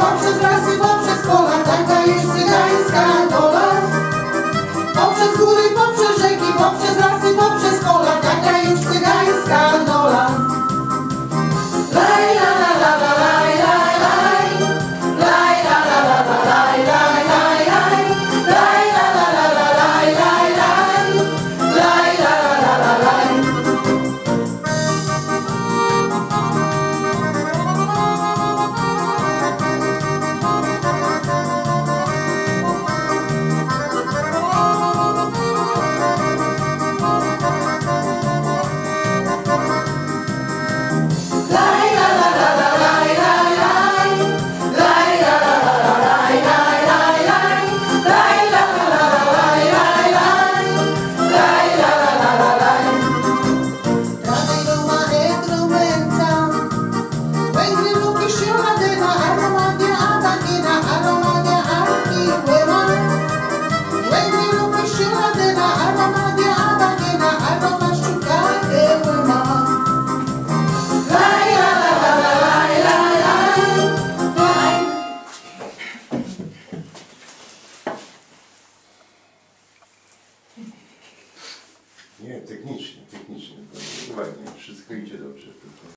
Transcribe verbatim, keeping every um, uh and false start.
poprzez lasy, poprzez pola, taka jest cygańska dola. Poprzez góry, poprzez rzeki, poprzez lasy, poprzez pola, taka jest cygańska dola. Laj, la, la, la, la, laj, laj, laj. Laj, la, la, la, la, laj, laj, laj, laj. Laj, la, la, la, la, laj, laj, laj. Laj, la, la, la, la, laj. Nie, technicznie, technicznie. Ładnie, wszystko idzie dobrze.